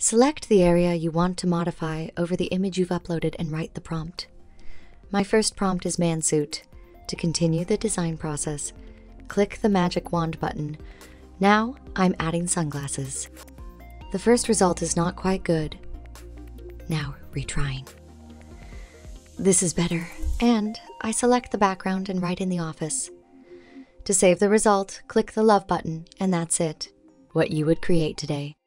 Select the area you want to modify over the image you've uploaded and write the prompt. My first prompt is man suit. To continue the design process, click the magic wand button. Now I'm adding sunglasses. The first result is not quite good. Now retrying. This is better, and I select the background and write in the office. To save the result, click the love button, and that's it. What you would create today.